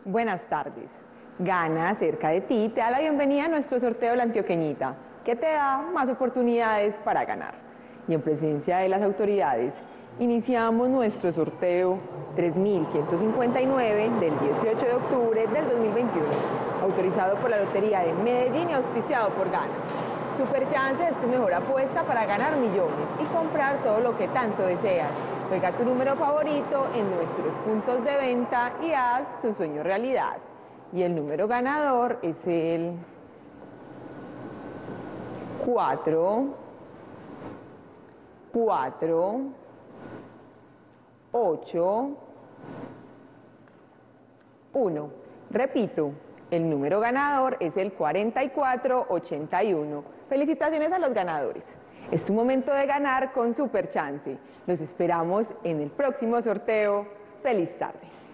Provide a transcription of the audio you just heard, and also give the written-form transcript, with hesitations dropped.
Buenas tardes. Gana cerca de ti te da la bienvenida a nuestro sorteo de la Antioqueñita, que te da más oportunidades para ganar. Y en presencia de las autoridades, iniciamos nuestro sorteo 3159 del 18 de octubre del 2021, autorizado por la Lotería de Medellín y auspiciado por Gana. Superchance es tu mejor apuesta para ganar millones y comprar todo lo que tanto deseas. Juega tu número favorito en nuestros puntos de venta y haz tu sueño realidad. Y el número ganador es el 4, 4, 8, 1. Repito, el número ganador es el 4481. Felicitaciones a los ganadores. Es tu momento de ganar con Superchance. Los esperamos en el próximo sorteo. ¡Feliz tarde!